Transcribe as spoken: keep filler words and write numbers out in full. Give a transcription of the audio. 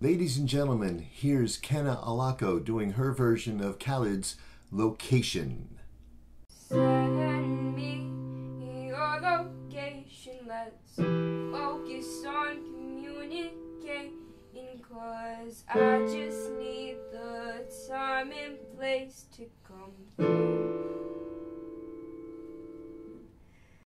Ladies and gentlemen, here's Kenna Allocco doing her version of Khaled's Location. Send me your location, let's focus on communicating, cause I just need the time and place to come through.